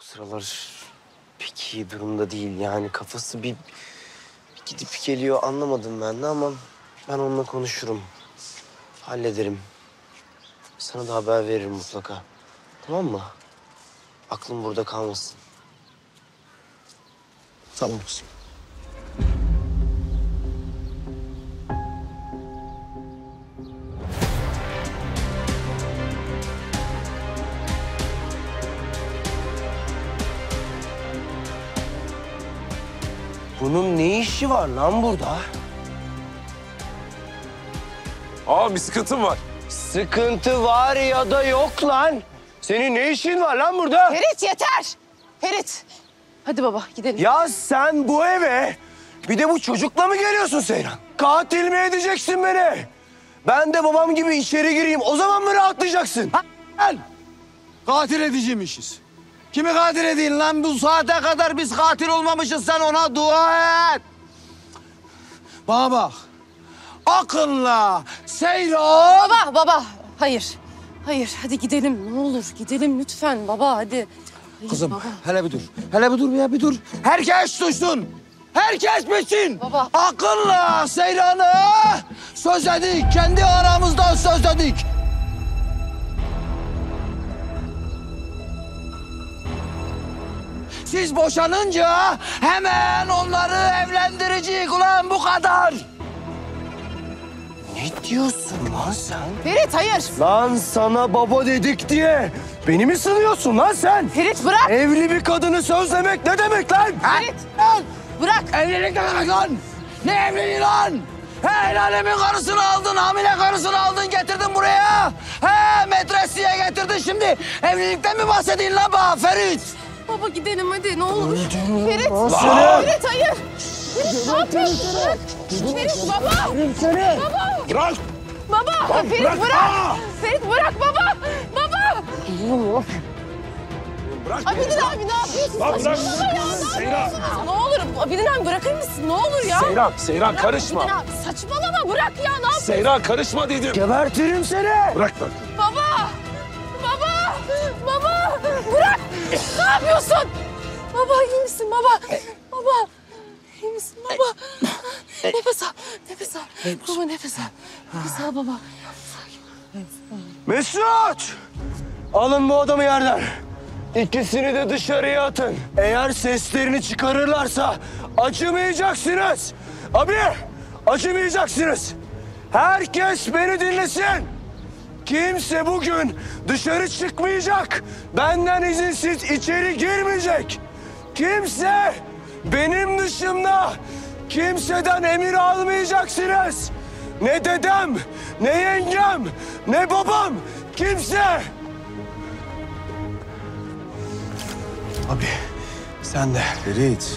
Bu sıralar pek iyi durumda değil. Yani kafası bir gidip geliyor, anlamadım ben de ama ben onunla konuşurum. Hallederim. Sana da haber veririm mutlaka. Tamam mı? Aklım burada kalmasın. Tamam kızım. Bunun ne işi var lan burada? Aa, bir sıkıntım var. Sıkıntı var ya da yok lan. Senin ne işin var lan burada? Ferit yeter! Ferit! Hadi baba gidelim. Ya sen bu eve bir de bu çocukla mı geliyorsun Seyran? Katil mi edeceksin beni? Ben de babam gibi içeri gireyim. O zaman mı rahatlayacaksın? Gel. Katil edeceğimişiz. Kimi katil edeyim lan? Bu saate kadar biz katil olmamışız. Sen ona dua et. Bana bak. Akınla, Seyran. Baba hayır. Hayır hadi gidelim ne olur gidelim lütfen baba hadi. Hayır, Kızım baba. hele bir dur. Hele bir dur ya bir dur. Herkes duysun. Herkes bilsin. Baba. Akınla, Seyran'ı sözledik. Kendi aramızda sözledik. Siz boşanınca hemen onları evlendireceğiz ulan bu kadar. Ne diyorsun lan sen? Ferit hayır. Lan sana baba dedik diye beni mi sınıyorsun lan sen? Ferit bırak. Evli bir kadını sözlemek ne demek lan? Ferit al. Bırak. Evlilik ne demek lan? Ne evliliği lan? He, el alemin karısını aldın, hamile karısını aldın, getirdin buraya. He, metresiye getirdin şimdi. Evlilikten mi bahsedin lan bana Ferit? Baba gidelim hadi ne olur. Ferit. Lan! Ferit hayır. Ferit ne yapıyorsun? Bırak. Ferit baba. Baba. Bırak! Baba. Ferit bırak. bırak. Aa! Ferit bırak baba. Baba. Bırak Abidin beni. abi ne yapıyorsun? Lan bırak. Saçmalama ya ne Seyran. yapıyorsun? Ne olur Abidin abi bırakır mısın? Ne olur ya. Seyran karışma. Abidin abi saçmalama bırak ya ne yapıyorsun? Seyran karışma dedim. Gebertirim seni. Bırak lan. Baba! Baba! Baba! Bırak! Ne yapıyorsun? Baba iyi misin baba? Baba! İyi misin baba? Nefes al, nefes al. Baba nefes al. Nefes al baba. Mesut! Alın bu adamı yerden. İkisini de dışarıya atın. Eğer seslerini çıkarırlarsa acımayacaksınız. Abi acımayacaksınız. Herkes beni dinlesin. Kimse bugün dışarı çıkmayacak. Benden izinsiz içeri girmeyecek. Kimse benim dışımda kimseden emir almayacaksınız. Ne dedem, ne yengem, ne babam, kimse. Abi sen de. Ferit.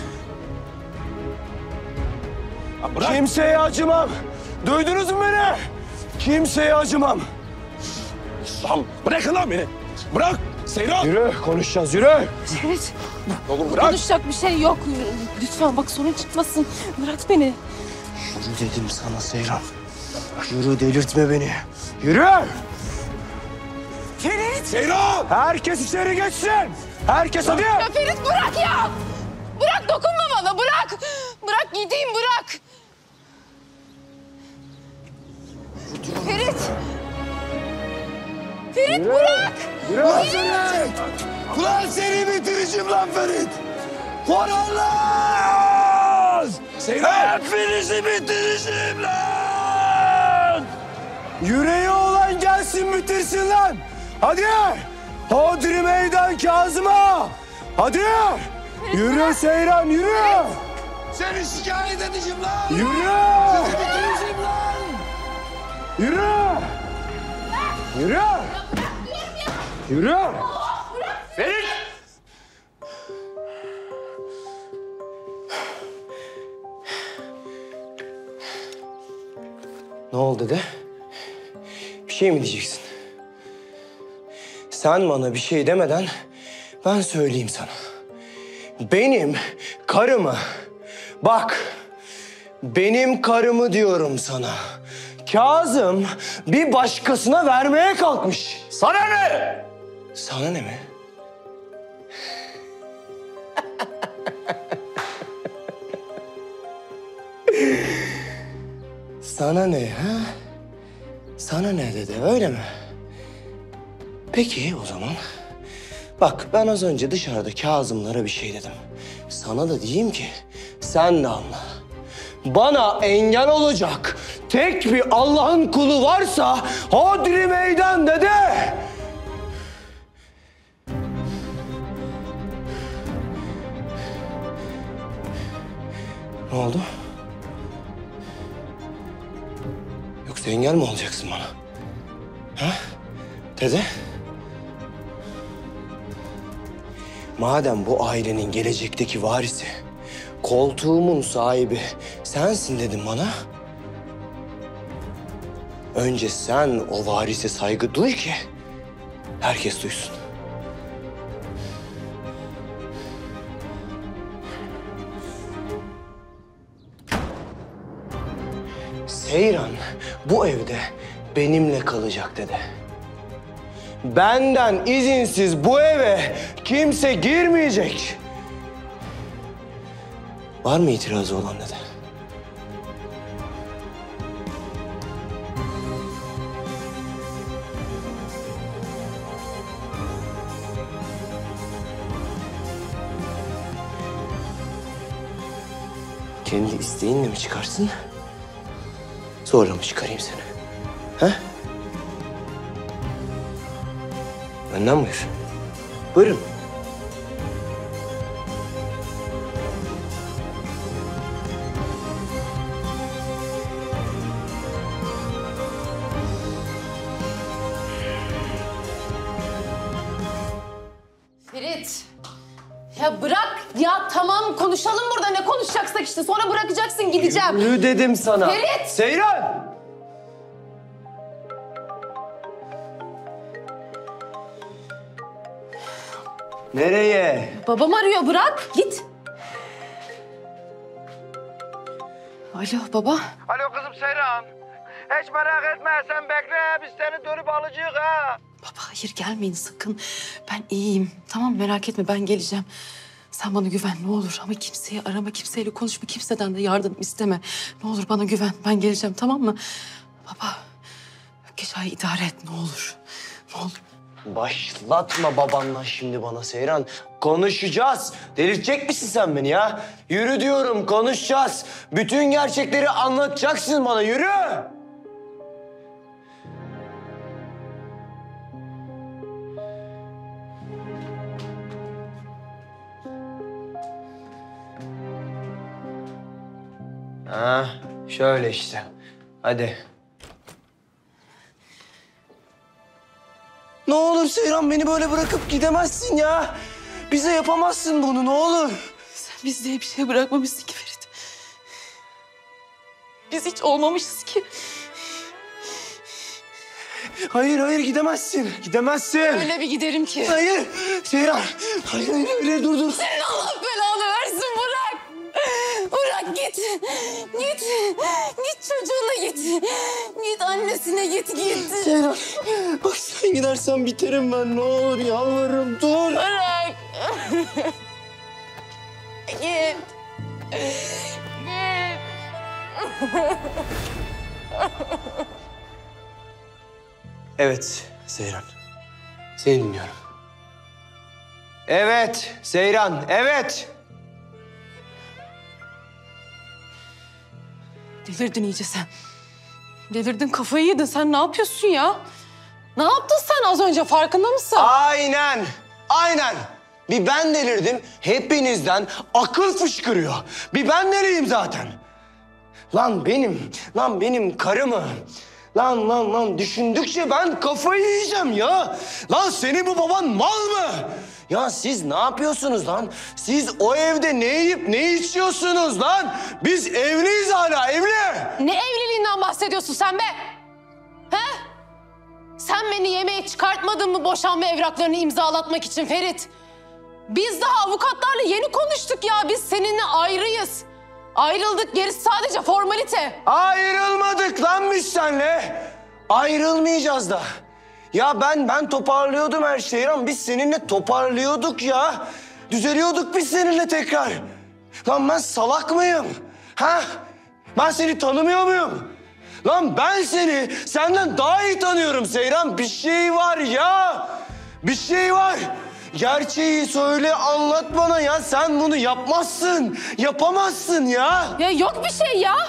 Ya bırak. Kimseye acımam. Duydunuz mu beni? Kimseye acımam. Lan bırakın lan beni. Bırak. Seyran. Yürü, konuşacağız, yürü. Ferit, Oğlum bırak. konuşacak bir şey yok. Lütfen bak sorun çıkmasın. Bırak beni. Yürü dedim sana Seyran. Yürü, delirtme beni. Yürü! Ferit! Seyran. Herkes içeri geçsin. Herkes hadi. Ya Ferit bırak ya! Bırak dokunma bana bırak! Bırak gideyim bırak! Ferit! Ferit bırak! Yürü. Ulan seni bitireceğim lan Ferit. Koranlar! Seyran. Hepinizi bitireceğim lan! Yüreği olan gelsin bitirsin lan. Hadi. Hodri meydan Kazım'a. Hadi. Yürü Seyran, yürü. Seni şikayet edeceğim lan! Yürü. Seni bitireceğim lan! Yürü. Yürü. Yürü. Ferit. Ne oldu dede? Bir şey mi diyeceksin? Sen bana bir şey demeden ben söyleyeyim sana. Benim karımı, bak benim karımı diyorum sana. Kazım bir başkasına vermeye kalkmış. Sana ne? Sana ne mi? Sana ne ha? Sana ne dedi öyle mi? Peki o zaman. Bak ben az önce dışarıda Kazımlara bir şey dedim. Sana da diyeyim ki sen de anla. Bana engel olacak tek bir Allah'ın kulu varsa hodri meydan dede. Ne oldu? Yoksa engel mi olacaksın bana? Ha? Dede? Madem bu ailenin gelecekteki varisi, koltuğumun sahibi sensin dedim bana. Önce sen o varise saygı duy ki herkes duysun. Seyran bu evde benimle kalacak dede. Benden izinsiz bu eve kimse girmeyecek. Var mı itirazı olan dede? Kendi isteğinle mi çıkarsın? Zorla mı çıkarayım seni? Ha? Önden buyur. Buyurun. Ferit. Ya bırak ya, tamam konuşalım burada, ne konuşacaksak işte, sonra bırakacaksın, gideceğim. Yürü dedim sana. Ferit! Seyran! Nereye? Babam arıyor, bırak git. Alo baba. Alo kızım Seyran. Hiç merak etme sen bekle. Biz seni dönüp alacağız ha. Baba hayır, gelmeyin sakın. Ben iyiyim. Tamam, merak etme, ben geleceğim. Sen bana güven ne olur, ama kimseyi arama, kimseyle konuşma, kimseden de yardım isteme. Ne olur bana güven, ben geleceğim, tamam mı? Baba, Ökkeşa'yı idare et ne olur. Ne olur. Başlatma babanla şimdi bana Seyran. Konuşacağız. Delirtecek misin sen beni ya? Yürü diyorum, konuşacağız. Bütün gerçekleri anlatacaksın bana, yürü. Ha, şöyle işte. Hadi. Ne olur Seyran, beni böyle bırakıp gidemezsin ya. Bize yapamazsın bunu, ne olur. Sen biz diye bir şey bırakmamışsın ki Ferit. Biz hiç olmamışız ki. Hayır, hayır gidemezsin. Gidemezsin. Öyle bir giderim ki. Hayır, Seyran. Hayır, hayır, hayır, dur. Senin Allah belanı versin, bırak. Bırak git. Git. Git çocuğuna git. Git annesine git. Seyran, bak sen gidersen biterim ben. Ne olur yalvarırım, dur. Bırak. Git. Git. Evet, Seyran. Seni dinliyorum. Evet, Seyran, evet. Delirdin iyice sen. Delirdin, kafayı yedin. Sen ne yapıyorsun ya? Ne yaptın sen az önce, farkında mısın? Aynen, aynen. Bir ben delirdim, hepinizden akıl fışkırıyor. Bir ben deliyim zaten. Lan benim karımı. Lan düşündükçe ben kafayı yiyeceğim ya. Lan senin bu baban mal mı? Ya siz ne yapıyorsunuz lan? Siz o evde ne yiyip ne içiyorsunuz lan? Biz evliyiz hala, evli. Ne evliliğinden bahsediyorsun sen be? He? Sen beni yemeğe çıkartmadın mı boşanma evraklarını imzalatmak için Ferit? Biz daha avukatlarla yeni konuştuk ya. Biz seninle ayrıyız. Ayrıldık, gerisi sadece formalite. Ayrılmadık lan biz seninle. Ayrılmayacağız da. Ya ben toparlıyordum her şeyi ama biz seninle toparlıyorduk ya. Düzeliyorduk biz seninle tekrar. Lan ben salak mıyım? Ha? Ben seni tanımıyor muyum? Lan ben seni senden daha iyi tanıyorum Seyran. Bir şey var ya. Bir şey var. Gerçeği söyle, anlat bana ya. Sen bunu yapmazsın. Yapamazsın ya. Ya yok bir şey ya.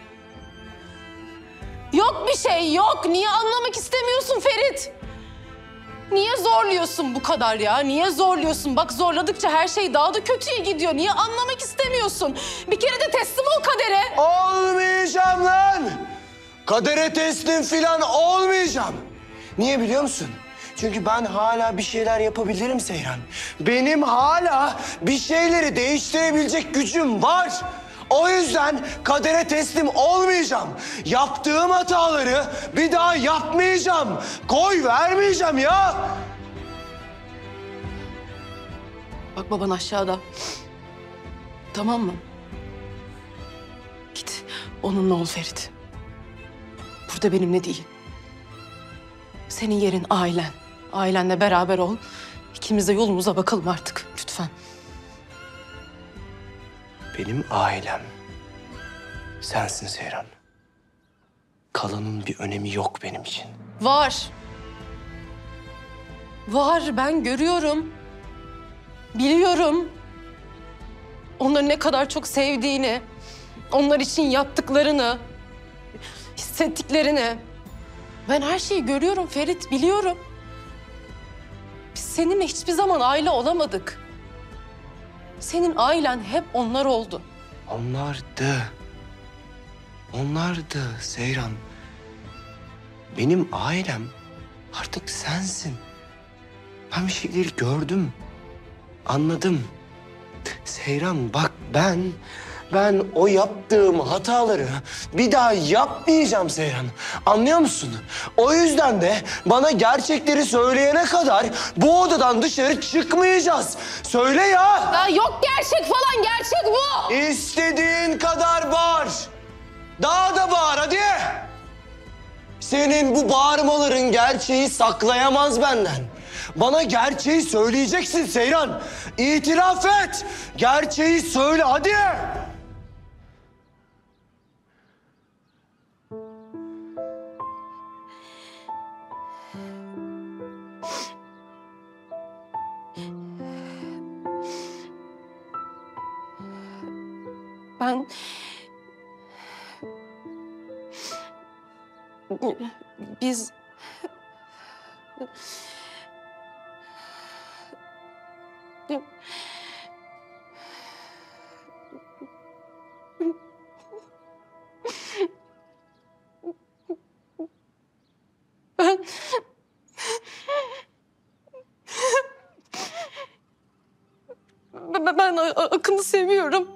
Yok bir şey yok. Niye anlamak istemiyorsun Ferit? Niye zorluyorsun bu kadar ya? Niye zorluyorsun? Bak zorladıkça her şey daha da kötüye gidiyor. Niye anlamak istemiyorsun? Bir kere de teslim ol kadere. Olmayacağım lan. Kadere teslim filan olmayacağım. Niye biliyor musun? Çünkü ben hala bir şeyler yapabilirim Seyran. Benim hala bir şeyleri değiştirebilecek gücüm var. O yüzden kadere teslim olmayacağım. Yaptığım hataları bir daha yapmayacağım. Koy vermeyeceğim ya. Bak baban aşağıda. Tamam mı? Git onunla ol Ferit. Burada benimle değil. Senin yerin ailen. Ailenle beraber ol. İkimiz de yolumuza bakalım artık lütfen. Benim ailem sensin Seyran. Kalanın bir önemi yok benim için. Var. Var, ben görüyorum. Biliyorum. Onları ne kadar çok sevdiğini, onlar için yaptıklarını, hissettiklerini. Ben her şeyi görüyorum Ferit, biliyorum. Biz seninle hiçbir zaman aile olamadık. Senin ailen hep onlar oldu. Onlardı Seyran. Benim ailem artık sensin. Ben bir şeyleri gördüm, anladım. Seyran bak ben o yaptığım hataları bir daha yapmayacağım Seyran. Anlıyor musun? O yüzden de bana gerçekleri söyleyene kadar bu odadan dışarı çıkmayacağız. Söyle ya. Ya yok gerçek falan, gerçek bu. İstediğin kadar bağır. Daha da bağır hadi. Senin bu bağırmaların gerçeği saklayamaz benden. Bana gerçeği söyleyeceksin Seyran. İtiraf et. Gerçeği söyle hadi. Ben... Biz... Ben Akın'ı seviyorum.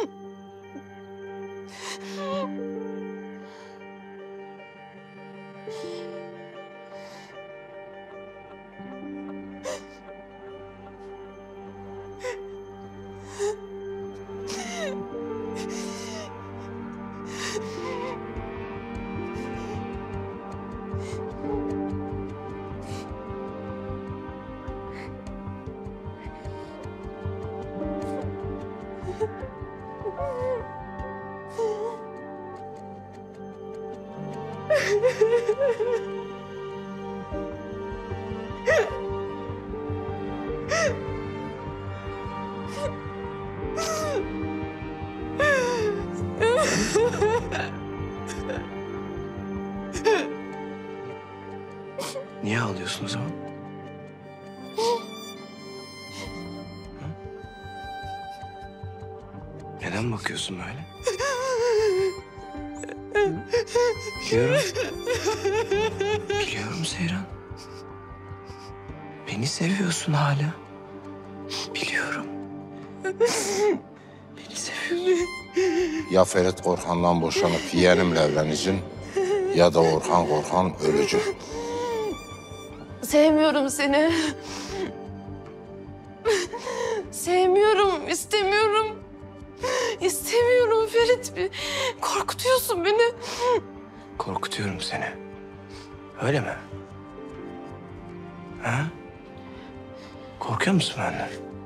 Niye ağlıyorsun o zaman? Neden bakıyorsun böyle? Biliyorum. Biliyorum Seyran. Beni seviyorsun hala. Biliyorum. Beni seviyorsun. Ya Ferit Korhan'dan boşanıp yeğenimle evleneceksin ya da Korhan ölecek. Sevmiyorum seni. Sevmiyorum, istemiyorum. İstemiyorum Ferit. Korkutuyorsun beni. Korkutuyorum seni. Öyle mi? Ha? Korkuyor musun benden?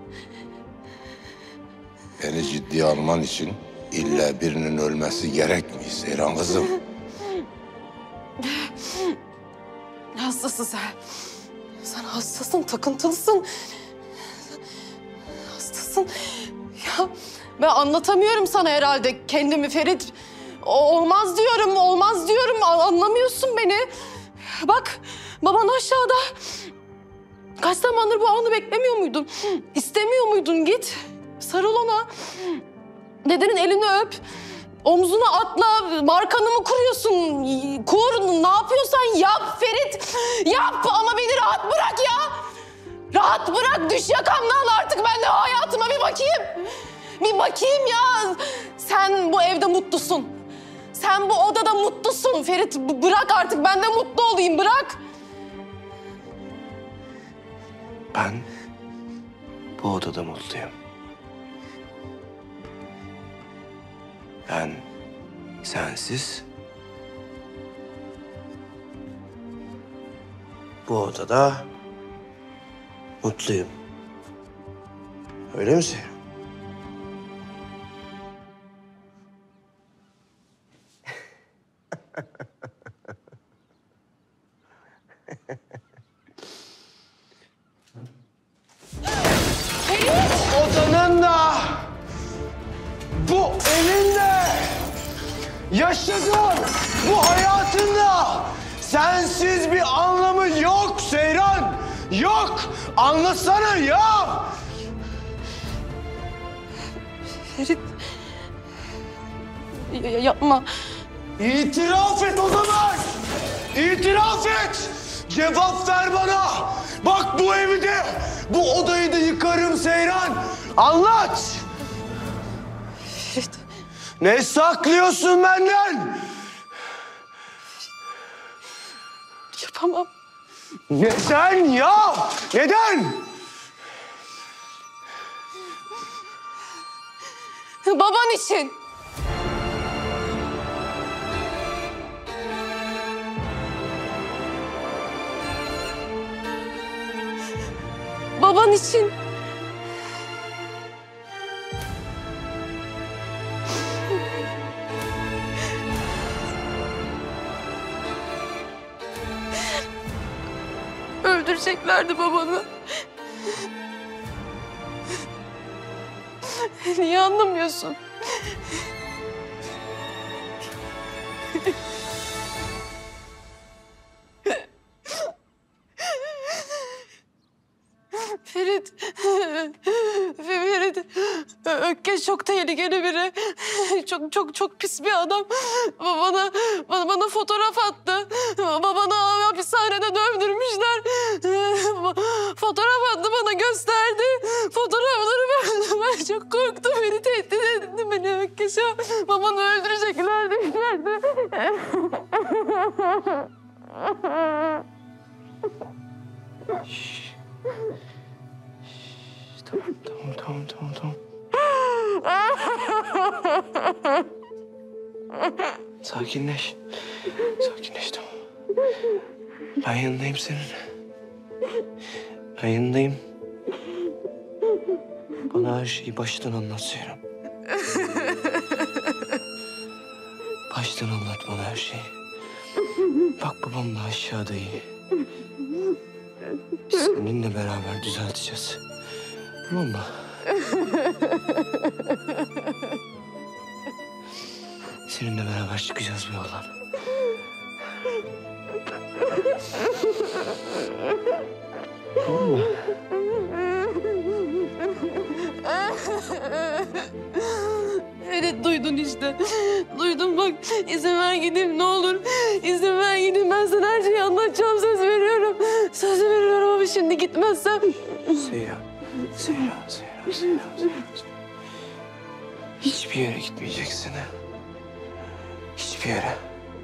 Beni ciddiye alman için illa birinin ölmesi gerekmiyor Seyran kızım. hastasın sen. Sen hastasın, takıntılısın. Hastasın. Ya ben anlatamıyorum sana herhalde kendimi Ferit. Olmaz diyorum, olmaz diyorum. Anlamıyorsun beni. Bak, baban aşağıda. Kaç zamandır bu anı beklemiyor muydun? İstemiyor muydun? Git, sarıl ona. Dedenin elini öp. Omzuna atla. Markanı mı kuruyorsun? Kur, ne yapıyorsan yap Ferit. Yap ama beni rahat bırak ya. Rahat bırak, düş yakamdan artık. Ben de hayatıma bir bakayım. Bir bakayım ya. Sen bu evde mutlusun. Sen bu odada mutlusun Ferit. Bırak artık, ben de mutlu olayım, bırak. Ben bu odada mutluyum. Ben sensiz bu odada mutluyum. Öyle mi Seyran? Odanın da, bu evin de, yaşadığın bu hayatın da sensiz bir anlamı yok Seyran. Yok. Anlasana ya. Ferit. Yapma. İtiraf et o zaman. İtiraf et. Cevap ver bana. Bak bu evi de, bu odayı da yıkarım Seyran. Anlat. Ferit. Ne saklıyorsun benden? Yapamam. Neden ya? Neden? Baban için. Baban için. Öldüreceklerdi babanı. Niye anlamıyorsun? Ferit. Ferit. Ökkeş çok tehlikeli biri. Çok pis bir adam. Bana fotoğraf attı. Babanı hapishanede dövdürmüşler. Fotoğraf attı, bana gösterdi. Fotoğrafları ben çok korktum. Beni tehdit etti, beni Ökkeş'e. Babanı öldürecekler demişlerdi. Tamam. Sakinleş. Sakinleş, tamam. Ben yanındayım senin. Ben yanındayım. Bana her şeyi baştan anlat Seyran. Baştan anlat bana her şeyi. Bak babam da aşağıda iyi. Biz seninle beraber düzelteceğiz. Tamam mı? Seninle beraber çıkacağız bir yoldan. Tamam mı? Evet, duydun işte. Duydum bak. İzin ver gideyim ne olur. İzin ver gideyim. Ben sana her şeyi anlatacağım. Söz veriyorum. Söz veriyorum ama şimdi gitmezsem. Seyran. Hiçbir yere gitmeyeceksin. Hiçbir yere.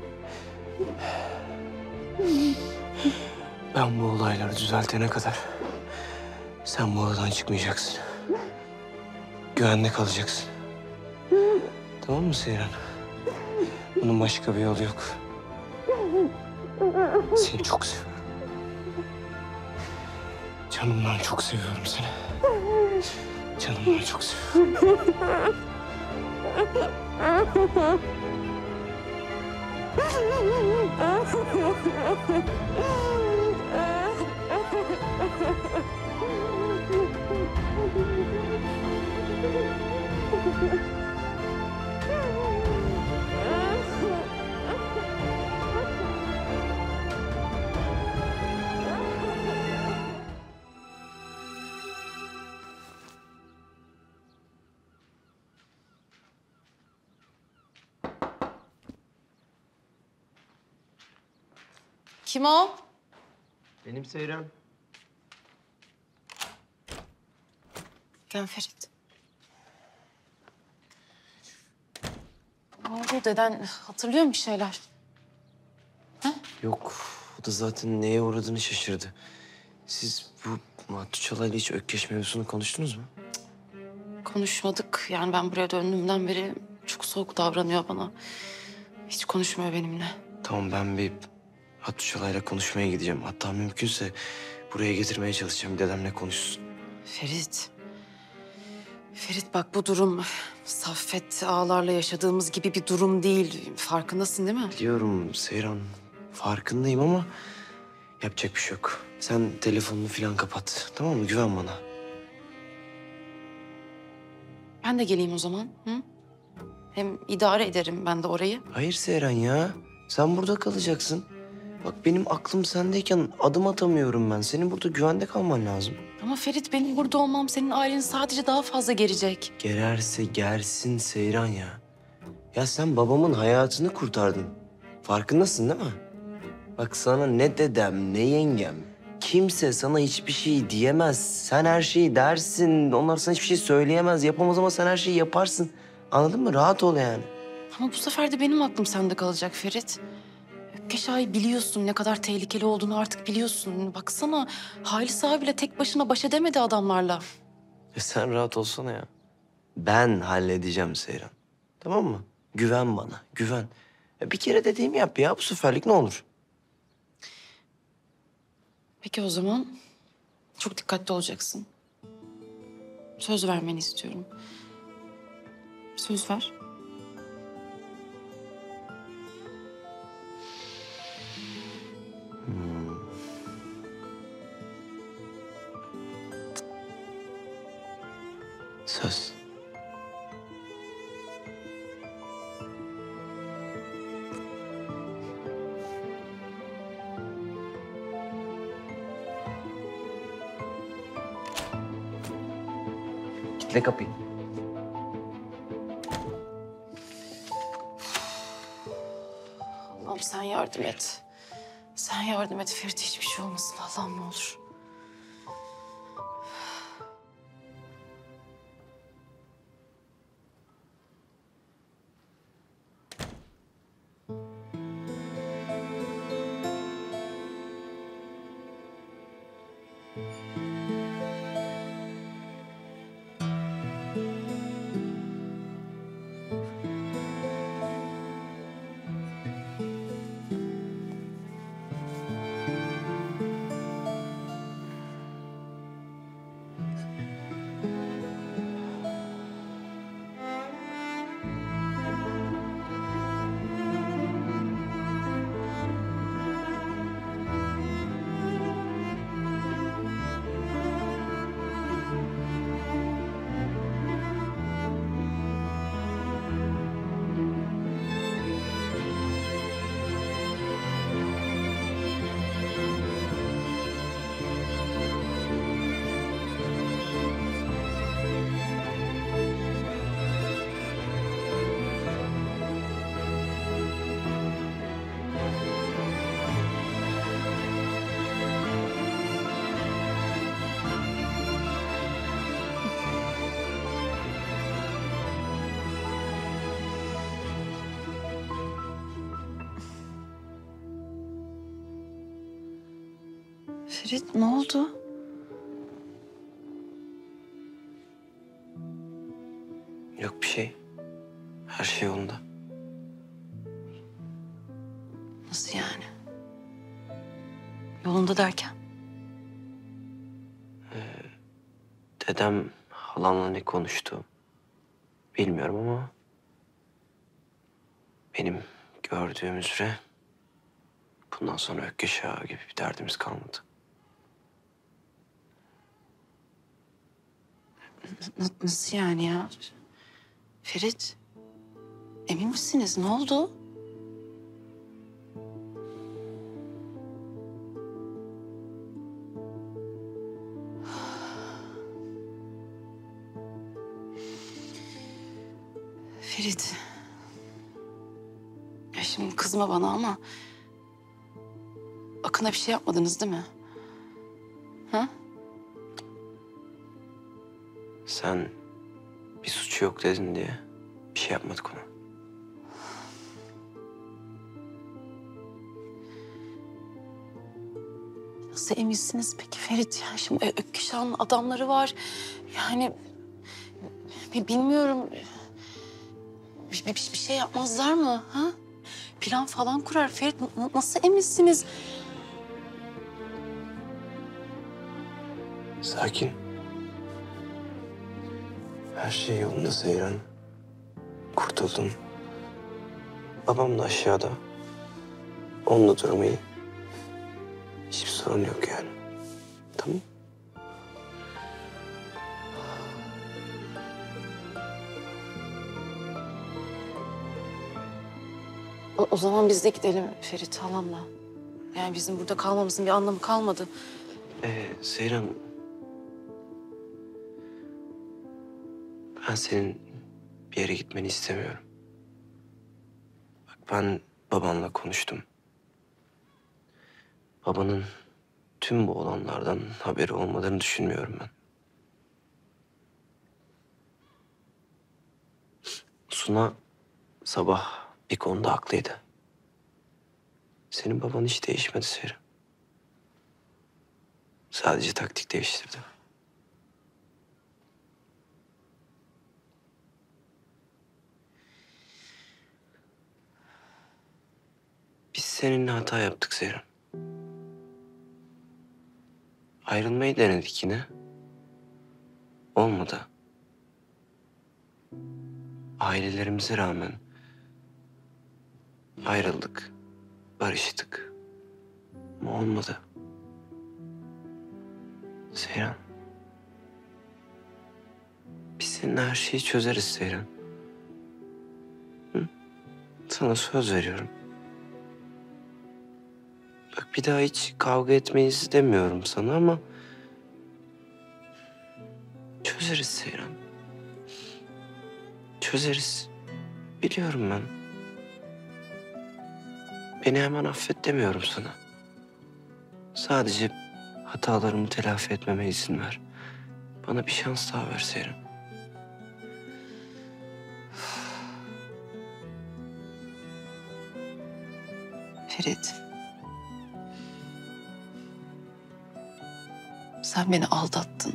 Ben bu olayları düzeltene kadar sen bu odadan çıkmayacaksın. Güvende kalacaksın. Tamam mı Seyran? Bunun başka bir yolu yok. Seni çok seviyorum. Canımdan çok seviyorum seni. Canımdan çok seviyorum. Kim o? Benim Seyran. Gel Ferit. Ne oldu deden? Hatırlıyor mu bir şeyler? Yok, o da zaten neye uğradığını şaşırdı. Siz bu Mahmut Çalay'la hiç Ökkeş mevzusunu konuştunuz mu? Konuşmadık. Yani ben buraya döndüğümden beri çok soğuk davranıyor bana. Hiç konuşmuyor benimle. Tamam, ben bir Mahmut Çalay'la konuşmaya gideceğim. Hatta mümkünse buraya getirmeye çalışacağım. Dedemle konuşsun. Ferit. Ferit bak bu durum Saffet ağalarla yaşadığımız gibi bir durum değil. Farkındasın değil mi? Biliyorum Seyran, farkındayım ama yapacak bir şey yok. Sen telefonunu falan kapat, tamam mı? Güven bana. Ben de geleyim o zaman. Hı? Hem idare ederim ben de orayı. Hayır Seyran ya, sen burada kalacaksın. Bak benim aklım sendeyken adım atamıyorum ben. Senin burada güvende kalman lazım. Ama Ferit benim burada olmam senin aileni sadece daha fazla gerecek. Gererse gersin Seyran ya. Ya sen babamın hayatını kurtardın. Farkındasın değil mi? Bak sana ne dedem ne yengem. Kimse sana hiçbir şey diyemez. Sen her şeyi dersin. Onlar sana hiçbir şey söyleyemez. Yapamaz ama sen her şeyi yaparsın. Anladın mı? Rahat ol yani. Ama bu sefer de benim aklım sende kalacak Ferit. Ökkeş ağayı biliyorsun, ne kadar tehlikeli olduğunu artık biliyorsun. Baksana, Halis ağa bile tek başına baş edemedi adamlarla. Sen rahat olsana ya. Ben halledeceğim Seyran. Tamam mı? Güven bana, güven. Bir kere dediğimi yap ya. Bu seferlik ne olur? Peki o zaman çok dikkatli olacaksın. Söz vermeni istiyorum. Söz ver. Söz. Kitle kapıyı. Allah'ım sen yardım et. Sen yardım et Ferit, hiçbir şey olmasın Allah'ım ne olur. Ferit ne oldu? Yok bir şey. Her şey yolunda. Nasıl yani? Yolunda derken? Dedem halamla ne konuştu bilmiyorum ama benim gördüğüm üzere bundan sonra Ökkeş Ağa gibi bir derdimiz kalmadı. Nasıl yani ya? Ferit, emin misiniz? Ne oldu? Ferit. Ya şimdi kızma bana ama... Akın'a bir şey yapmadınız değil mi? Ha? Sen bir suçu yok dedin diye bir şey yapmadık ona. Nasıl eminsiniz peki Ferit? Yani şimdi Ökkeşan'ın adamları var. Yani bilmiyorum. Bir şey yapmazlar mı? Ha? Plan falan kurar Ferit. Nasıl eminsiniz? Sakin. Her şey yolunda Seyran. Kurtuldun. Babam da aşağıda. Onunla durumu iyi. Hiçbir sorun yok yani. Tamam. O zaman biz de gidelim Ferit halamla. Yani bizim burada kalmamızın bir anlamı kalmadı. Seyran... Ben senin bir yere gitmeni istemiyorum. Bak ben babanla konuştum. Babanın tüm bu olanlardan haberi olmadığını düşünmüyorum ben. Suna sabah bir konuda haklıydı. Senin baban hiç değişmedi Seyran. Sadece taktik değiştirdi. Biz seninle hata yaptık Seyran. Ayrılmayı denedik yine. Olmadı. Ailelerimize rağmen ayrıldık, barıştık. Ama olmadı. Seyran. Biz seninle her şeyi çözeriz Seyran. Hı? Sana söz veriyorum. Bak bir daha hiç kavga etmeyiz demiyorum sana ama... Çözeriz Seyran. Çözeriz. Biliyorum ben. Beni hemen affet demiyorum sana. Sadece hatalarımı telafi etmeme izin ver. Bana bir şans daha ver Seyran. Ferit. Sen beni aldattın.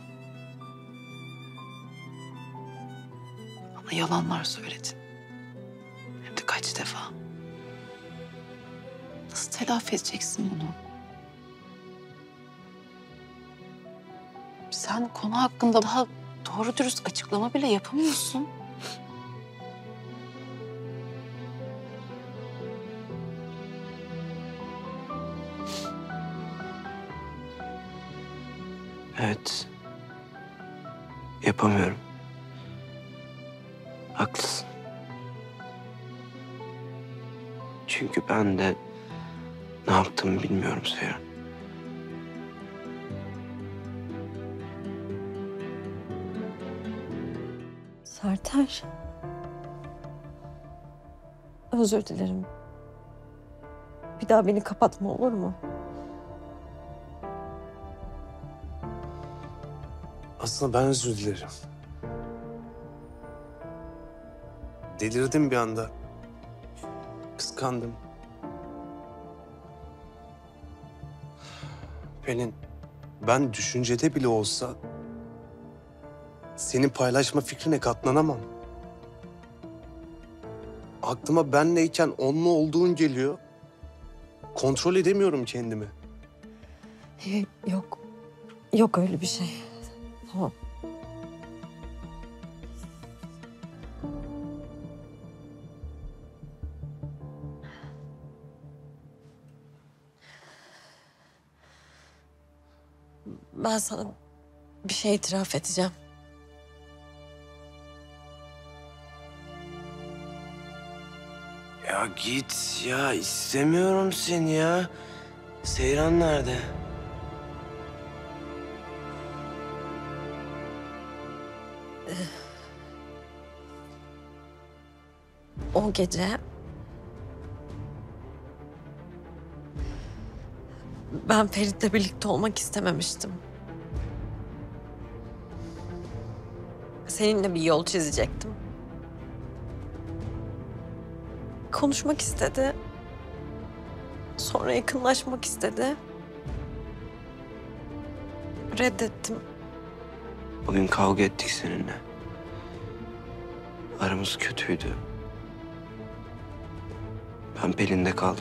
Bana yalanlar söyledin. Hem de kaç defa. Nasıl telafi edeceksin bunu? Sen konu hakkında daha doğru dürüst açıklama bile yapamıyorsun. Evet. Yapamıyorum. Haklısın. Çünkü ben de ne yaptığımı bilmiyorum Seyran. Serter. Özür dilerim. Bir daha beni kapatma olur mu? Aslında ben özür dilerim. Delirdim bir anda. Kıskandım. Pelin, ben düşüncede bile olsa senin paylaşma fikrine katlanamam. Aklıma benleyken onunla olduğun geliyor. Kontrol edemiyorum kendimi. Yok. Yok öyle bir şey. Tamam. Ben sana bir şey itiraf edeceğim. Ya git ya, istemiyorum seni ya. Seyran nerede? O gece ben Ferit'le birlikte olmak istememiştim. Seninle bir yol çizecektim. Konuşmak istedi. Sonra yakınlaşmak istedi. Reddettim. Bugün kavga ettik seninle. Aramız kötüydü. Ben Pelin'de kaldım.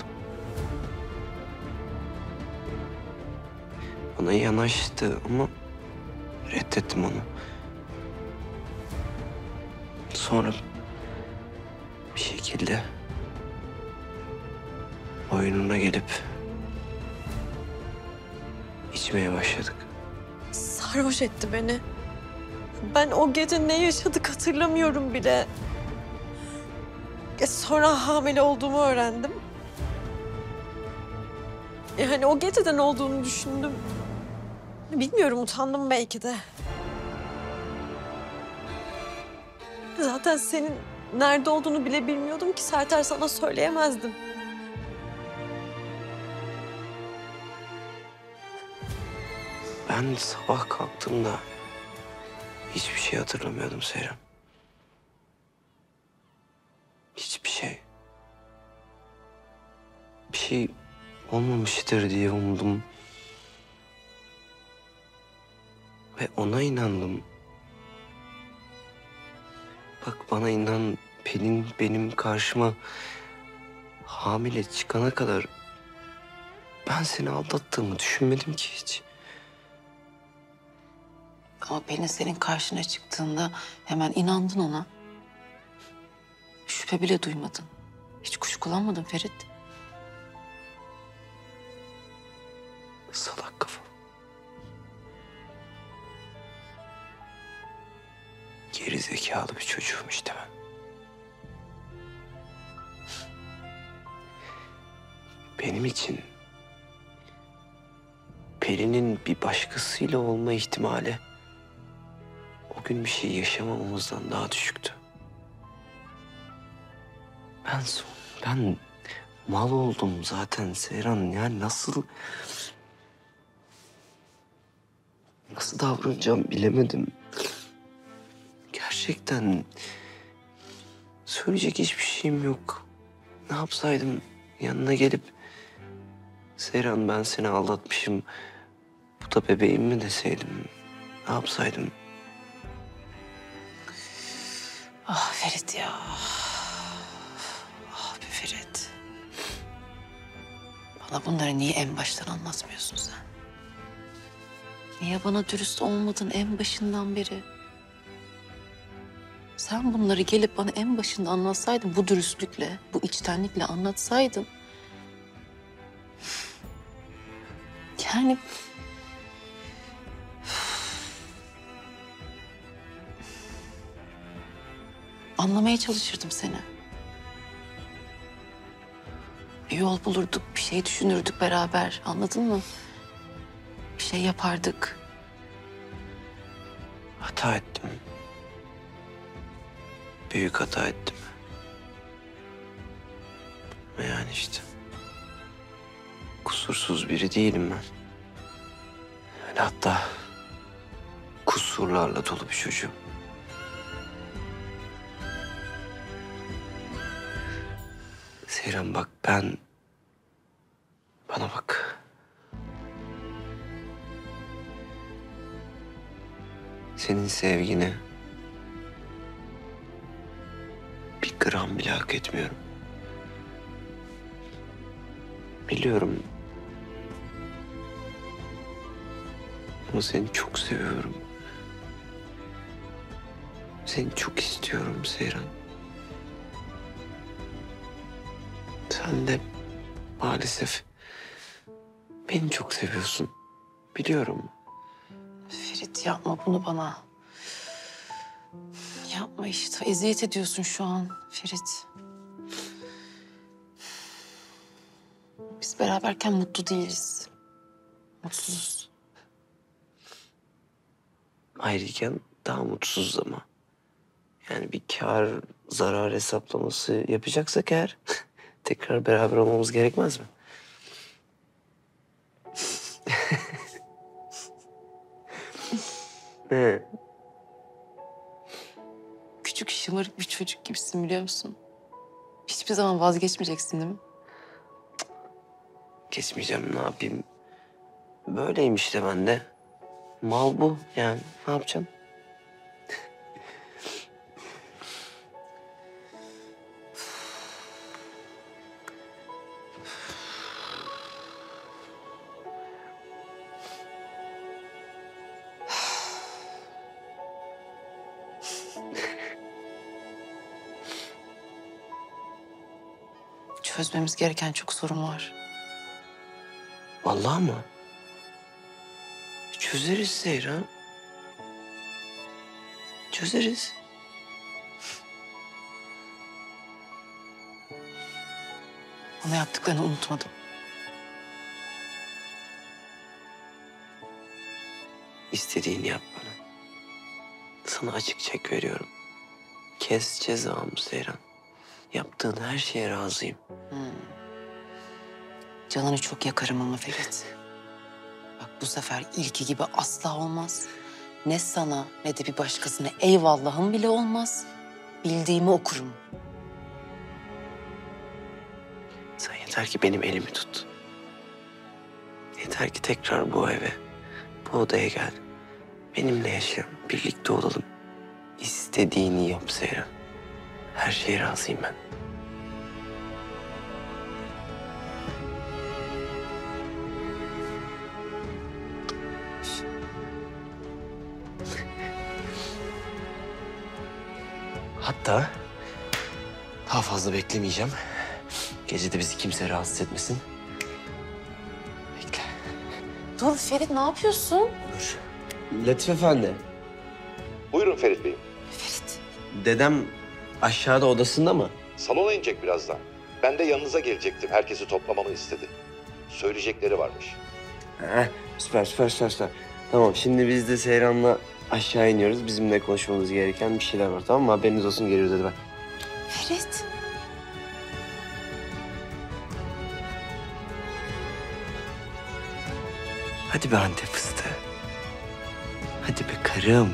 Bana yanaştı ama reddettim onu. Sonra bir şekilde oyununa gelip içmeye başladık. Sarhoş etti beni. Ben o gece ne yaşadık hatırlamıyorum bile. Sonra hamile olduğumu öğrendim. Yani o geceden olduğunu düşündüm. Bilmiyorum, utandım belki de. Zaten senin nerede olduğunu bile bilmiyordum ki Serter, sana söyleyemezdim. Ben sabah kalktığımda hiçbir şey hatırlamıyordum Seyran. Hiçbir şey. Bir şey olmamıştır diye umdum. Ve ona inandım. Bak, bana inan, Pelin benim karşıma hamile çıkana kadar ben seni aldattığımı düşünmedim ki hiç. Ama Pelin senin karşına çıktığında hemen inandın ona. Şüphe bile duymadın. Hiç kuşkulanmadın Ferit. Salak kafa. Geri zekalı bir çocuğum işte ben. Benim için Pelin'in bir başkasıyla olma ihtimali o gün bir şey yaşamamamızdan daha düşüktü. Ben mal oldum zaten Seyran. Yani nasıl davranacağım bilemedim. Gerçekten söyleyecek hiçbir şeyim yok. Ne yapsaydım, yanına gelip Seyran ben seni aldatmışım, bu da bebeğim mi deseydim, ne yapsaydım? Ah Ferit ya. Ah be Ferit. Bana bunları niye en baştan anlatmıyorsun sen? Niye bana dürüst olmadın en başından beri? Sen bunları gelip bana en başında anlatsaydın, bu dürüstlükle, bu içtenlikle anlatsaydın. Yani anlamaya çalışırdım seni. Bir yol bulurduk, bir şey düşünürdük beraber. Anladın mı? Bir şey yapardık. Hata ettim. Büyük hata ettim. Yani işte kusursuz biri değilim ben. Yani hatta kusurlarla dolu bir çocuğum. Seyran bak, bana bak. Senin sevgini bir gram bile hak etmiyorum. Biliyorum. Ama seni çok seviyorum. Seni çok istiyorum Seyran. Sen de maalesef beni çok seviyorsun. Biliyorum. Ferit yapma bunu bana. Yapma işte. Eziyet ediyorsun şu an Ferit. Biz beraberken mutlu değiliz. Mutsuzuz. Ayrıyken daha mutsuzuz ama. Yani bir kar zarar hesaplaması yapacaksak eğer tekrar beraber olmamız gerekmez mi? Ne? Küçük şımarık bir çocuk gibisin biliyor musun? Hiçbir zaman vazgeçmeyeceksin değil mi? Geçmeyeceğim, ne yapayım? Böyleyim işte ben de. Mal bu yani, ne yapacağım? Çözmemiz gereken çok sorun var. Vallahi mı? Çözeriz Seyran. Çözeriz. Ona yaptıklarını unutmadım. İstediğini yap bana. Sana açık çek veriyorum. Kes cezamı Seyran. Yaptığın her şeye razıyım. Canını çok yakarım ama Ferit. Bak bu sefer ilki gibi asla olmaz. Ne sana ne de bir başkasına eyvallahım bile olmaz. Bildiğimi okurum. Sen yeter ki benim elimi tut. Yeter ki tekrar bu eve, bu odaya gel. Benimle yaşa, birlikte olalım. İstediğini yap Seyran. Her şeye razıyım ben. Hatta daha fazla beklemeyeceğim. Gece de bizi kimse rahatsız etmesin. Bekle. Dur Ferit ne yapıyorsun? Dur. Latif Efendi. Buyurun Ferit Bey'im. Ferit. Dedem aşağıda odasında mı? Salona inecek birazdan. Ben de yanınıza gelecektim. Herkesi toplamamı istedi. Söyleyecekleri varmış. Süper. Tamam, şimdi biz de Seyran'la aşağı iniyoruz. Bizimle konuşmamız gereken bir şeyler var, tamam mı? Haberiniz olsun, geliyoruz hadi bak. Ferit. Hadi be Antep fıstığı. Hadi be karım.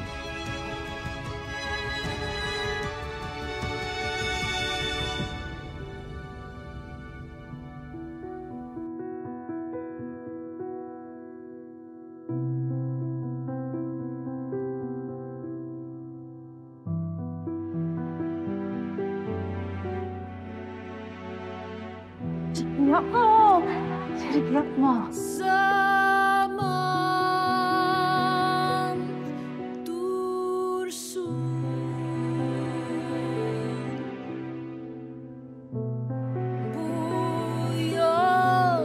Yapma. Ferit yapma. Zaman dursun. Bu yol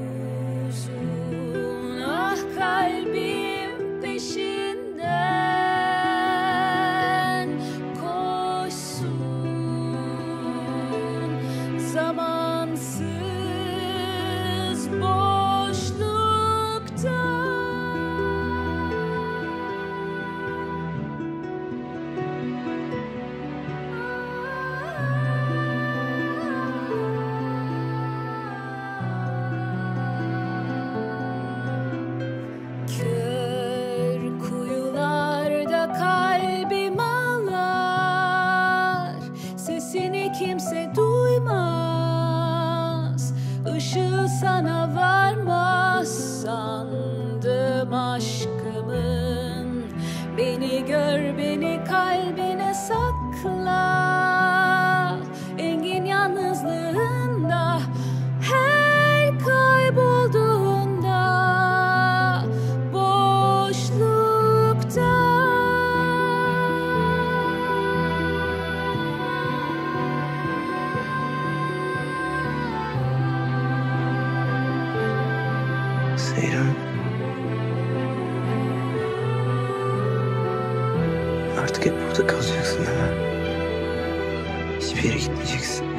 uzun. Ah kalbim peşinden koşsun. Zamansız boşlukta kör kuyularda kalbim ağlar, sesini kimse duymaz, ışığı sana varmaz sandım aşkımın. Beni gör, beni kalbine sakla, engin yalnızlığında, her kaybolduğunda, boşlukta. Seyran. Artık hep burada kalacaksın değil mi? Hiçbir yere gitmeyeceksin.